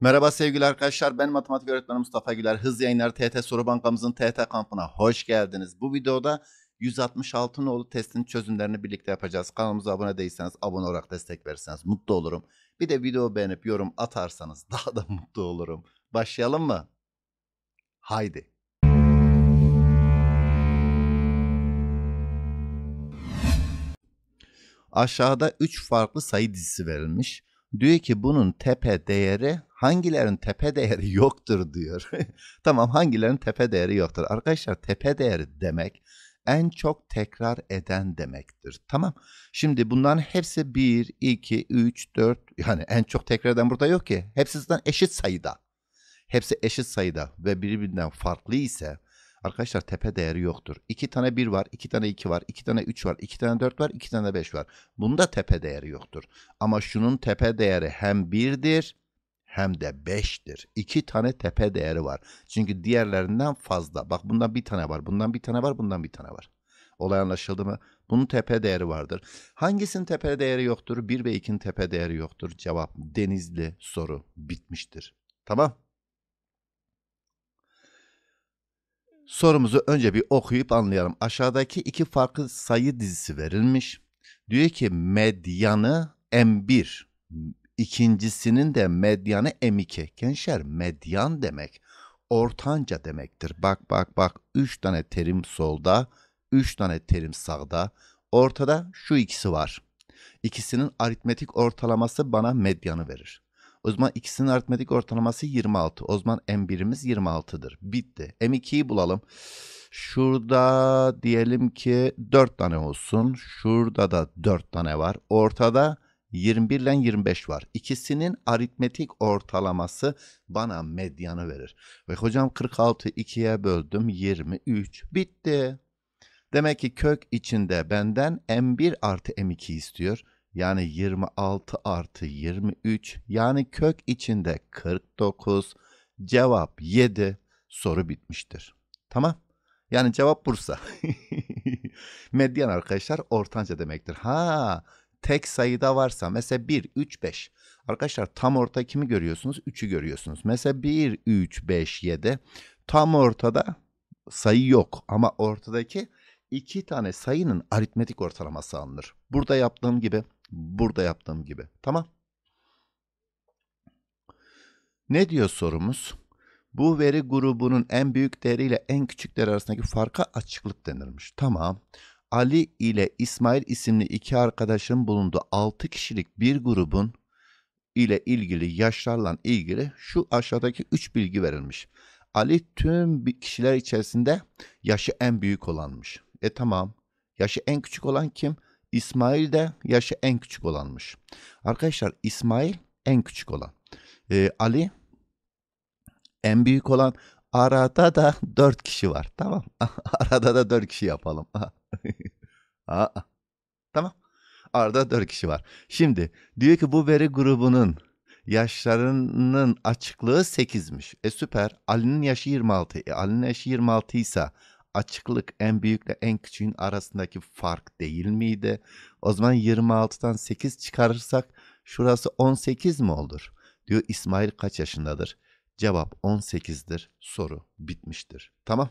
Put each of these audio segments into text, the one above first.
Merhaba sevgili arkadaşlar, ben matematik öğretmeni Mustafa Güler. Hız Yayınları TET Soru Bankamızın TET kampına hoş geldiniz. Bu videoda 166 nolu testin çözümlerini birlikte yapacağız. Kanalımıza abone değilseniz abone olarak destek verirseniz mutlu olurum. Bir de video beğenip yorum atarsanız daha da mutlu olurum. Başlayalım mı? Haydi. Aşağıda 3 farklı sayı dizisi verilmiş. Diyor ki bunun tepe değeri, hangilerin tepe değeri yoktur diyor. Tamam, hangilerin tepe değeri yoktur. Arkadaşlar tepe değeri demek en çok tekrar eden demektir. Tamam. Şimdi bunların hepsi 1, 2, 3, 4, yani en çok tekrar eden burada yok ki. Hepsi zaten eşit sayıda. Hepsi eşit sayıda ve birbirinden farklı ise arkadaşlar tepe değeri yoktur. 2 tane 1 var, 2 tane 2 var, 2 tane 3 var, 2 tane 4 var, 2 tane 5 var. Bunda tepe değeri yoktur. Ama şunun tepe değeri hem 1'dir hem de 5'tir. 2 tane tepe değeri var. Çünkü diğerlerinden fazla. Bak bundan bir tane var, bundan bir tane var, bundan bir tane var. Olay anlaşıldı mı? Bunun tepe değeri vardır. Hangisinin tepe değeri yoktur? 1 ve 2'nin tepe değeri yoktur. Cevap Denizli, soru bitmiştir. Tamam. Sorumuzu önce bir okuyup anlayalım. Aşağıdaki iki farklı sayı dizisi verilmiş. Diyor ki medyanı M1, ikincisinin de medyanı M2. Gençler, medyan demek ortanca demektir. Bak. 3 tane terim solda, 3 tane terim sağda. Ortada şu ikisi var. İkisinin aritmetik ortalaması bana medyanı verir. O zaman ikisinin aritmetik ortalaması 26. O zaman M1'imiz 26'dır. Bitti. M2'yi bulalım. Şurada diyelim ki 4 tane olsun. Şurada da 4 tane var. Ortada 21 ile 25 var. İkisinin aritmetik ortalaması bana medyanı verir. Ve hocam 46 2'ye böldüm 23. Bitti. Demek ki kök içinde benden M1 artı M2 istiyor. Yani 26 artı 23, yani kök içinde 49, cevap 7, soru bitmiştir. Tamam. Yani cevap Bursa. Medyan arkadaşlar ortanca demektir. Ha, tek sayıda varsa mesela 1, 3, 5. Arkadaşlar tam orta kimi görüyorsunuz? 3'ü görüyorsunuz. Mesela 1, 3, 5, 7. Tam ortada sayı yok ama ortadaki iki tane sayının aritmetik ortalaması alınır. Burada yaptığım gibi, burada yaptığım gibi. Tamam. Ne diyor sorumuz? Bu veri grubunun en büyük değeri ile en küçük değeri arasındaki farka açıklık denirmiş. Tamam. Ali ile İsmail isimli iki arkadaşın bulunduğu 6 kişilik bir grubun ile ilgili yaşlarla ilgili şu aşağıdaki 3 bilgi verilmiş. Ali tüm kişiler içerisinde yaşı en büyük olanmış. Tamam. Yaşı en küçük olan kim? İsmail de yaşı en küçük olanmış. Arkadaşlar İsmail en küçük olan. Ali en büyük olan. Arada da 4 kişi var. Tamam. Arada da 4 kişi yapalım. Tamam. Arada 4 kişi var. Şimdi diyor ki bu veri grubunun yaşlarının açıklığı 8'miş. Süper. Ali'nin yaşı 26. Ali'nin yaşı 26 ise açıklık en büyükle en küçüğün arasındaki fark değil miydi? O zaman 26'dan 8 çıkarırsak şurası 18 mi olur? Diyor İsmail kaç yaşındadır? Cevap 18'dir. Soru bitmiştir. Tamam.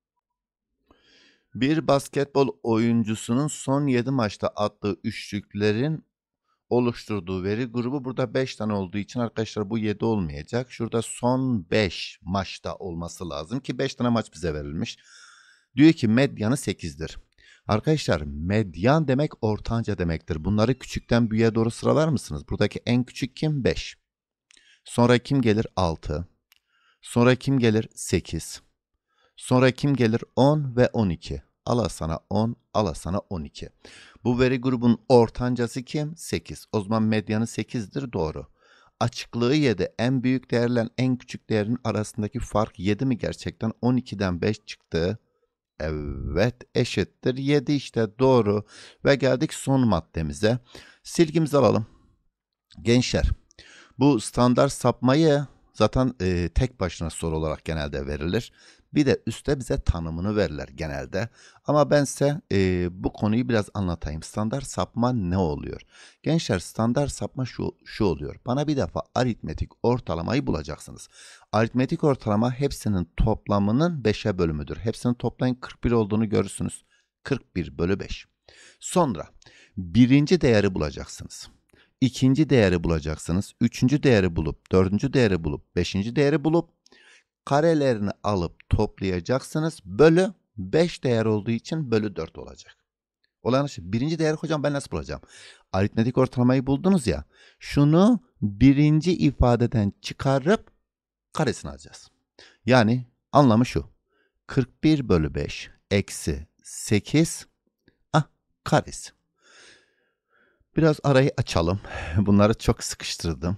Bir basketbol oyuncusunun son 7 maçta attığı üçlüklerin oluşturduğu veri grubu burada 5 tane olduğu için arkadaşlar bu 7 olmayacak. Şurada son 5 maçta olması lazım ki 5 tane maç bize verilmiş. Diyor ki medyanı 8'dir. Arkadaşlar medyan demek ortanca demektir. Bunları küçükten büyüğe doğru sıralar mısınız? Buradaki en küçük kim? 5. Sonra kim gelir? 6. Sonra kim gelir? 8. Sonra kim gelir? 10 ve 12. Ala sana 10, ala sana 12. Bu veri grubun ortancası kim? 8. O zaman medyanı 8'dir, doğru. Açıklığı 7. En büyük değerle en küçük değerin arasındaki fark 7 mi gerçekten? 12'den 5 çıktı. Evet, eşittir 7 işte, doğru. Ve geldik son maddemize. Silgimizi alalım. Gençler, bu standart sapmayı zaten tek başına soru olarak genelde verilir. Bir de üstte bize tanımını verirler genelde. Ama ben size bu konuyu biraz anlatayım. Standart sapma ne oluyor? Gençler, standart sapma şu oluyor. Bana bir defa aritmetik ortalamayı bulacaksınız. Aritmetik ortalama hepsinin toplamının 5'e bölümüdür. Hepsini toplayın, 41 olduğunu görürsünüz. 41 bölü 5. Sonra birinci değeri bulacaksınız. İkinci değeri bulacaksınız. Üçüncü değeri bulup, dördüncü değeri bulup, beşinci değeri bulup, karelerini alıp toplayacaksınız. Bölü 5 değer olduğu için bölü 4 olacak. Olan şey, birinci değer hocam ben nasıl bulacağım? Aritmetik ortalamayı buldunuz ya. Şunu birinci ifadeden çıkarıp karesini alacağız. Yani anlamı şu. 41 bölü 5 eksi 8 karesi. Biraz arayı açalım. Bunları çok sıkıştırdım.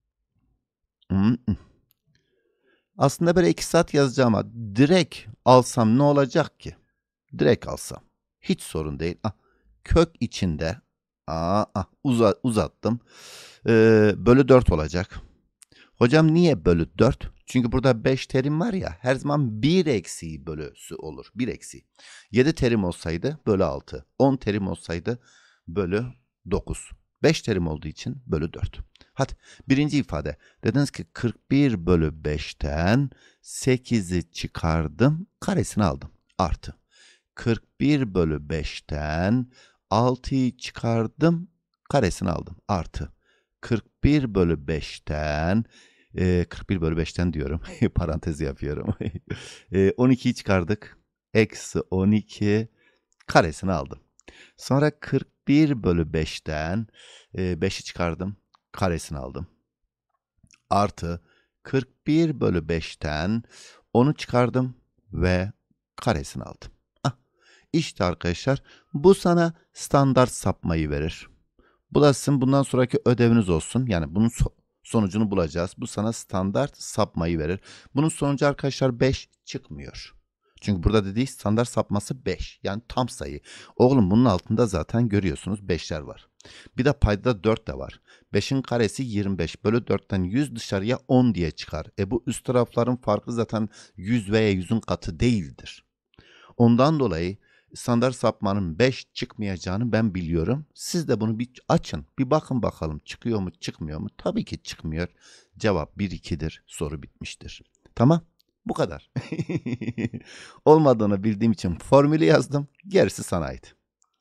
Aslında böyle 2 saat yazacağım ama direkt alsam ne olacak ki? Direkt alsam. Hiç sorun değil. Kök içinde uzattım. Bölü 4 olacak. Hocam niye bölü 4? Çünkü burada 5 terim var ya, her zaman 1 eksiği bölüsü olur. 1 eksiği. 7 terim olsaydı bölü 6. 10 terim olsaydı bölü 9. 5 terim olduğu için bölü 4. Hadi birinci ifade. Dediniz ki 41 bölü 5'ten 8'i çıkardım, karesini aldım. Artı 41 bölü 5'ten 6'yı çıkardım, karesini aldım. Artı 41 bölü 5'ten 41 bölü 5'ten diyorum. Parantez yapıyorum. 12'yi çıkardık. Eksi 12 karesini aldım. Sonra 41 bölü 5'ten 5'i çıkardım. Karesini aldım. Artı 41 bölü 5'ten 10'u çıkardım ve karesini aldım. İşte arkadaşlar, bu sana standart sapmayı verir. Bu da sizin bundan sonraki ödeviniz olsun. Yani bunun sonucunu bulacağız. Bu sana standart sapmayı verir. Bunun sonucu arkadaşlar 5 çıkmıyor. Çünkü burada dediği standart sapması 5. Yani tam sayı. Oğlum bunun altında zaten görüyorsunuz 5'ler var. Bir de paydada 4 de var. 5'in karesi 25 bölü 4'ten 100 dışarıya 10 diye çıkar. Bu üst tarafların farkı zaten 100 veya 100'ün katı değildir. Ondan dolayı standart sapmanın 5 çıkmayacağını ben biliyorum. Siz de bunu bir açın. Bir bakın bakalım çıkıyor mu çıkmıyor mu? Tabii ki çıkmıyor. Cevap 1-2'dir. Soru bitmiştir. Tamam. Bu kadar. Olmadığını bildiğim için formülü yazdım. Gerisi sana ait.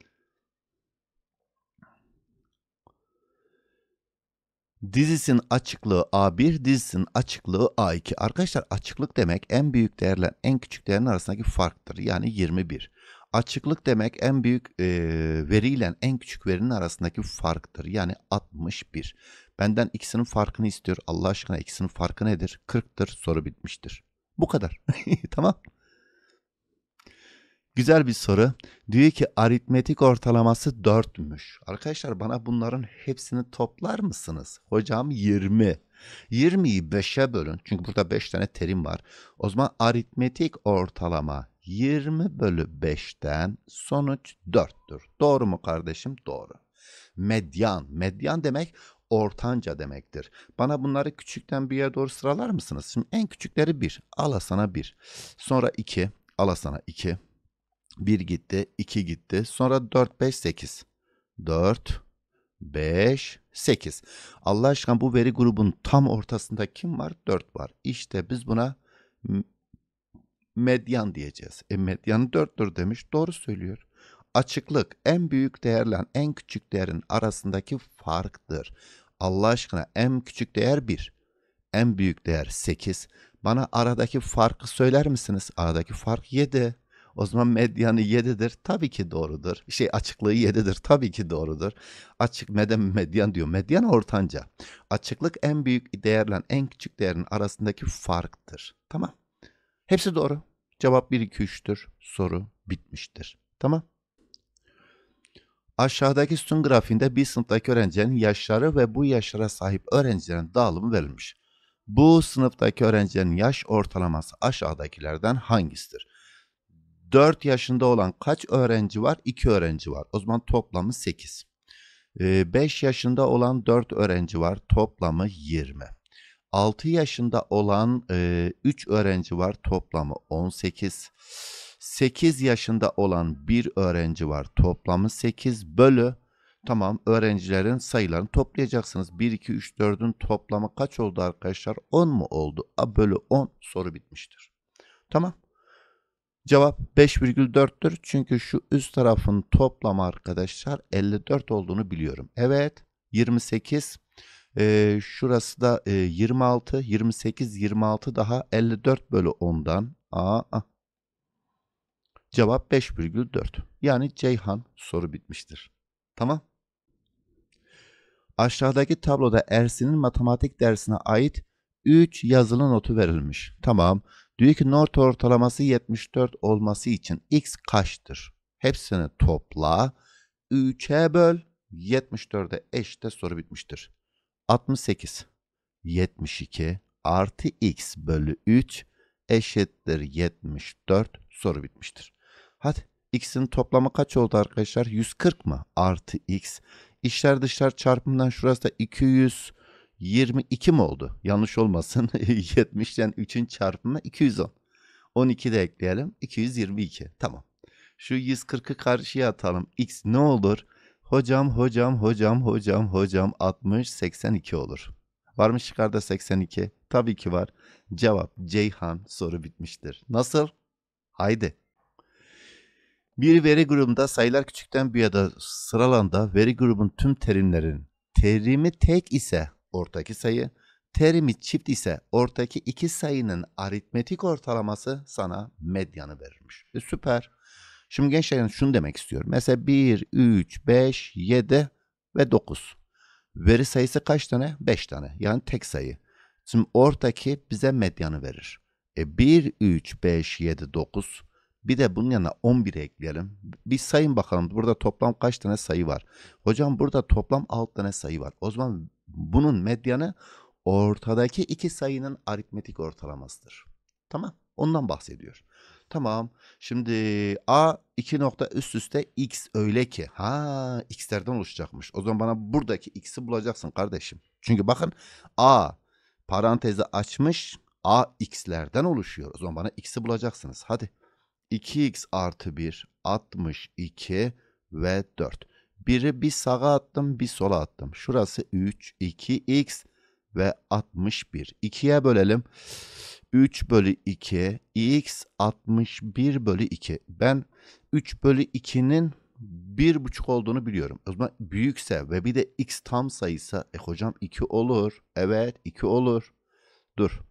Dizisinin açıklığı A1, dizisinin açıklığı A2. Arkadaşlar, açıklık demek en büyük değerle en küçük değerin arasındaki farktır. Yani 21. Açıklık demek en büyük veriyle en küçük verinin arasındaki farktır. Yani 61. Benden ikisinin farkını istiyor. Allah aşkına ikisinin farkı nedir? 40'tır. Soru bitmiştir. Bu kadar. Tamam. Güzel bir soru. Diyor ki aritmetik ortalaması 4'müş. Arkadaşlar, bana bunların hepsini toplar mısınız? Hocam 20. 20'yi 5'e bölün. Çünkü burada 5 tane terim var. O zaman aritmetik ortalama 20 bölü 5'ten sonuç 4'tür. Doğru mu kardeşim? Doğru. Medyan. Medyan demek ortanca demektir. Bana bunları küçükten büyüğe doğru sıralar mısınız? Şimdi en küçükleri 1. Al sana 1. Sonra 2. Al sana 2. 1 gitti, 2 gitti. Sonra 4, 5, 8. 4, 5, 8. Allah aşkına bu veri grubunun tam ortasında kim var? 4 var. İşte biz buna medyan diyeceğiz. Medyanı 4'tür demiş. Doğru söylüyor. Açıklık en büyük değerle en küçük değerin arasındaki farktır. Allah aşkına en küçük değer 1. En büyük değer 8. Bana aradaki farkı söyler misiniz? Aradaki fark 7. O zaman medyanı 7'dir. Tabii ki doğrudur. Açıklığı 7'dir. Tabii ki doğrudur. Medyan diyor. Medyan ortanca. Açıklık en büyük değerle en küçük değerin arasındaki farktır. Tamam. Hepsi doğru. Cevap 1, 2, 3'tür. Soru bitmiştir. Tamam. Aşağıdaki sütun grafiğinde bir sınıftaki öğrencilerin yaşları ve bu yaşlara sahip öğrencilerin dağılımı verilmiş. Bu sınıftaki öğrencilerin yaş ortalaması aşağıdakilerden hangisidir? 4 yaşında olan kaç öğrenci var? 2 öğrenci var. O zaman toplamı 8. 5 yaşında olan 4 öğrenci var. Toplamı 20. 6 yaşında olan 3 öğrenci var, toplamı 18. 8 yaşında olan bir öğrenci var, toplamı 8 bölü. Tamam, öğrencilerin sayılarını toplayacaksınız. 1, 2, 3, 4'ün toplamı kaç oldu arkadaşlar? 10 mu oldu? A bölü 10, soru bitmiştir. Tamam. Cevap 5,4'tür. Çünkü şu üst tarafın toplamı arkadaşlar 54 olduğunu biliyorum. Evet, 28. Şurası da 26. 28, 26 daha 54 bölü 10'dan. Cevap 5,4. Yani Ceyhan, soru bitmiştir. Tamam. Aşağıdaki tabloda Ersin'in matematik dersine ait 3 yazılı notu verilmiş. Tamam. Diyor ki not ortalaması 74 olması için x kaçtır? Hepsini topla. 3'e böl. 74'e eşit, soru bitmiştir. 68, 72 artı x bölü 3 eşittir 74, soru bitmiştir. Hadi, x'in toplamı kaç oldu arkadaşlar? 140 mı? Artı x. İçler dışlar çarpımından şurası da 222 mi oldu? Yanlış olmasın. 70'ten 3'ün çarpımı 210. 12 de ekleyelim. 222. Tamam. Şu 140'ı karşıya atalım. X ne olur? Hocam 60, 82 olur. Var mı şıklarda 82? Tabii ki var. Cevap Ceyhan, soru bitmiştir. Nasıl? Haydi. Bir veri grubunda sayılar küçükten büyüğe de sıralanda veri grubun tüm terimlerin terimi tek ise ortaki sayı, terimi çift ise ortaki iki sayının aritmetik ortalaması sana medyanı verirmiş. Süper. Şimdi gençler şunu demek istiyorum. Mesela 1, 3, 5, 7 ve 9. Veri sayısı kaç tane? 5 tane. Yani tek sayı. Şimdi ortaki bize medyanı verir. 1, 3, 5, 7, 9. Bir de bunun yanına 11 ekleyelim. Bir sayın bakalım. Burada toplam kaç tane sayı var? Hocam burada toplam 6 tane sayı var. O zaman bunun medyanı ortadaki iki sayının aritmetik ortalamasıdır. Tamam. Ondan bahsediyor. Tamam. Şimdi A 2 nokta üst üste x öyle ki. X'lerden oluşacakmış. O zaman bana buradaki x'i bulacaksın kardeşim. Çünkü bakın A parantezi açmış. A x'lerden oluşuyor. O zaman bana x'i bulacaksınız. Hadi. 2x artı 1 62 ve 4. Biri bir sağa attım, bir sola attım. Şurası 3, 2x ve 61. 2'ye bölelim. 3 bölü 2, x 61 bölü 2. Ben 3 bölü 2'nin 1,5 olduğunu biliyorum. O zaman büyükse ve bir de x tam sayıysa, hocam 2 olur. Evet, 2 olur. Dur.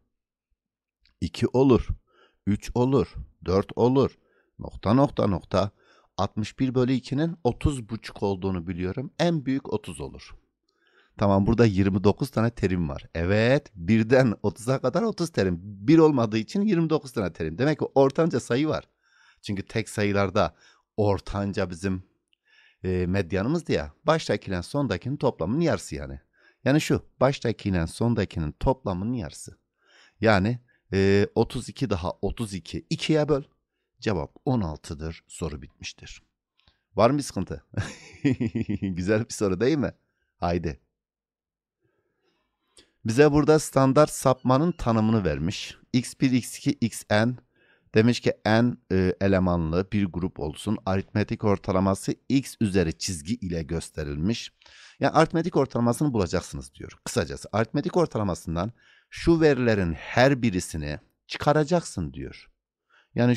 2 olur. 3 olur. 4 olur. Nokta nokta nokta. 61 bölü 2'nin 30,5 olduğunu biliyorum. En büyük 30 olur. Tamam, burada 29 tane terim var. Evet, 1'den 30'a kadar 30 terim. 1 olmadığı için 29 tane terim. Demek ki ortanca sayı var. Çünkü tek sayılarda ortanca bizim medyanımızdı ya. Baştakiyle sondakinin toplamının yarısı yani. Yani şu baştakiyle sondakinin toplamının yarısı. Yani 32 daha 32 2'ye böl. Cevap 16'dır. Soru bitmiştir. Var mı bir sıkıntı? Güzel bir soru değil mi? Haydi. Bize burada standart sapmanın tanımını vermiş. x1, x2, xn. Demiş ki n elemanlı bir grup olsun. Aritmetik ortalaması x üzeri çizgi ile gösterilmiş. Yani aritmetik ortalamasını bulacaksınız diyor. Kısacası aritmetik ortalamasından şu verilerin her birisini çıkaracaksın diyor. Yani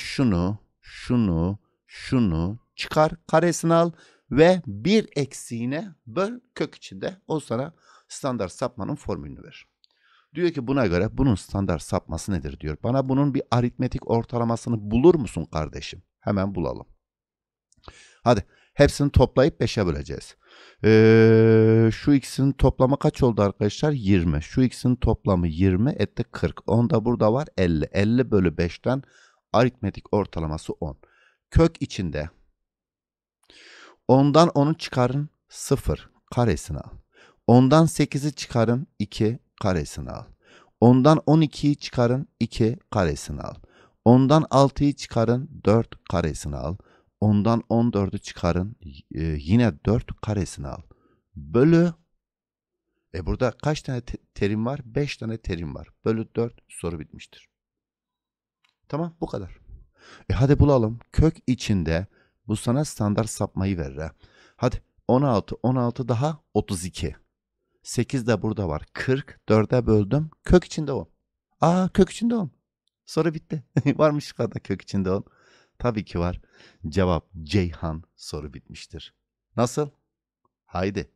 şunu çıkar, karesini al ve bir eksiğine böl kök içinde. O sana standart sapmanın formülünü verir. Diyor ki buna göre bunun standart sapması nedir diyor. Bana bunun bir aritmetik ortalamasını bulur musun kardeşim? Hemen bulalım. Hadi hepsini toplayıp 5'e böleceğiz. Şu ikisinin toplamı kaç oldu arkadaşlar? 20. Şu ikisinin toplamı 20 etti 40. 10 da burada var 50. 50 bölü 5'ten aritmetik ortalaması 10. Kök içinde 10'dan 10'u çıkarın 0 karesini al. 10'dan 8'i çıkarın 2 karesini al. 10'dan 12'yi çıkarın 2 karesini al. 10'dan 6'yı çıkarın 4 karesini al. 10'dan 14'ü çıkarın yine 4 karesini al. Bölü Burada kaç tane terim var? 5 tane terim var. Bölü 4 soru bitmiştir. Tamam, bu kadar. Hadi bulalım. Kök içinde bu sana standart sapmayı verir ha. Hadi 16, 16 daha 32. 8 de burada var. 40, 4'e böldüm. Kök içinde 10. Kök içinde 10. Soru bitti. Varmış kadar kök içinde 10. Tabii ki var. Cevap Ceyhan, soru bitmiştir. Nasıl? Haydi.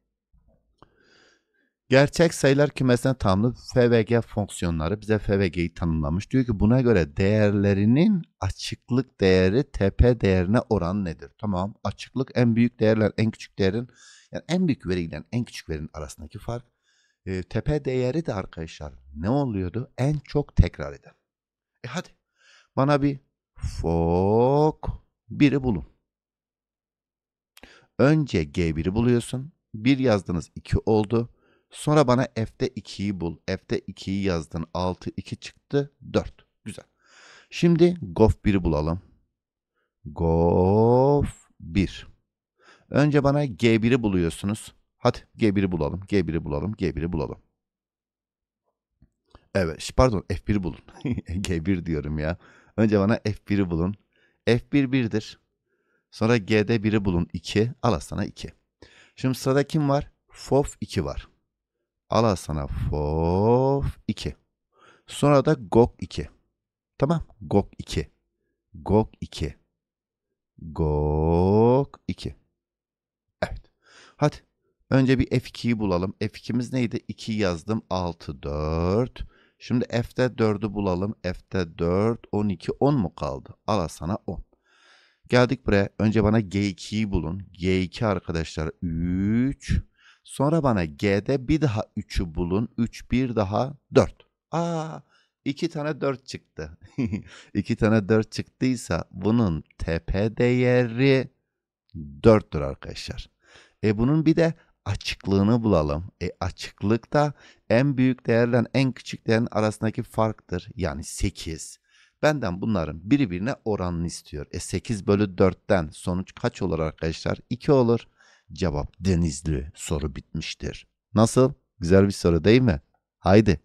Gerçek sayılar kümesine tanımlı FVG fonksiyonları bize FVG'yi tanımlamış. Diyor ki buna göre değerlerinin açıklık değeri TP değerine oran nedir? Tamam. Açıklık en büyük değerler en küçük değerin, yani en büyük veriyle en küçük verinin arasındaki fark. TP değeri de arkadaşlar ne oluyordu? En çok tekrar eden. Hadi bana bir fok 1'i bulun. Önce G1'i buluyorsun. 1 yazdınız 2 oldu. Sonra bana F'de 2'yi bul. F'de 2'yi yazdın. 6, 2 çıktı. 4. Güzel. Şimdi Gof 1'i bulalım. Gof 1. Önce bana G1'i buluyorsunuz. Hadi G1'i bulalım. G1'i bulalım. G1'i bulalım. Evet, pardon, F1'i bulun. G1 diyorum ya. Önce bana F1'i bulun. F1 1'dir. Sonra G'de 1'i bulun 2. Al sana 2. Şimdi sırada kim var? Fof 2 var. Al sana Fof 2. Sonra da Gok 2. Tamam. Gok 2. Gok 2. Gok 2. Evet. Hadi. Önce bir F2'yi bulalım. F2'miz neydi? 2 yazdım. 6, 4. Şimdi F'de 4'ü bulalım. F'de 4, 12, 10 mu kaldı? Al sana 10. Geldik buraya. Önce bana G2'yi bulun. G2 arkadaşlar 3. Sonra bana G'de bir daha 3'ü bulun. 3, bir daha 4. 2 tane 4 çıktı. 2 tane 4 çıktıysa bunun TP değeri 4'tür arkadaşlar. Bunun bir de açıklığını bulalım. Açıklık da en büyük değerle en küçük değerin arasındaki farktır. Yani 8. Benden bunların birbirine oranını istiyor. 8 bölü 4'ten sonuç kaç olur arkadaşlar? 2 olur. Cevap Denizli, soru bitmiştir. Nasıl? Güzel bir soru değil mi? Haydi.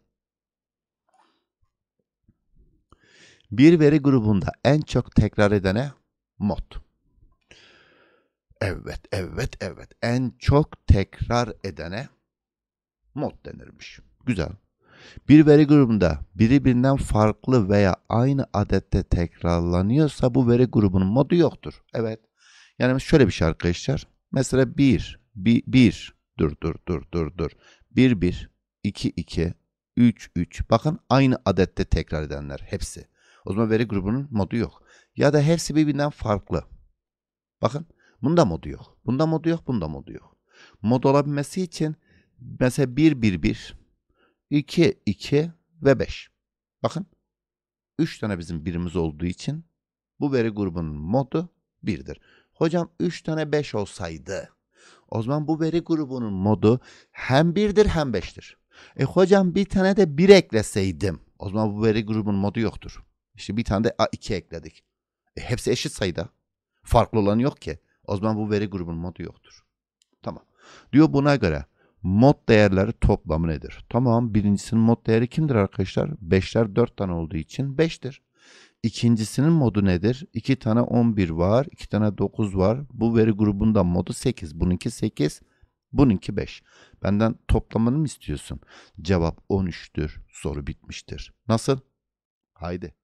Bir veri grubunda en çok tekrar edene mod. Evet. En çok tekrar edene mod denirmiş. Güzel. Bir veri grubunda birbirinden farklı veya aynı adette tekrarlanıyorsa bu veri grubunun modu yoktur. Evet. Yani şöyle bir şey arkadaşlar. Mesela 1, 1, dur. 1, 1, 2, 2, 3, 3. Bakın aynı adette tekrar edenler hepsi. O zaman veri grubunun modu yok. Ya da hepsi birbirinden farklı. Bakın bunda modu yok. Bunda modu yok. Bunda modu yok. Mod olabilmesi için mesela 1, 1, 1, 2, 2 ve 5. Bakın 3 tane bizim birimiz olduğu için bu veri grubunun modu 1'dir. Hocam 3 tane 5 olsaydı o zaman bu veri grubunun modu hem 1'dir hem 5'tir. Hocam bir tane de 1 ekleseydim o zaman bu veri grubunun modu yoktur. İşte bir tane de 2 ekledik. Hepsi eşit sayıda. Farklı olan yok ki. O zaman bu veri grubunun modu yoktur. Tamam. Diyor buna göre mod değerleri toplamı nedir? Tamam, birincisinin mod değeri kimdir arkadaşlar? 5'ler 4 tane olduğu için 5'tir. İkincisinin modu nedir? 2 tane 11 var, 2 tane 9 var. Bu veri grubundan modu 8. Bununki 8, bununki 5. Benden toplamını mı istiyorsun? Cevap 13'tür. Soru bitmiştir. Nasıl? Haydi.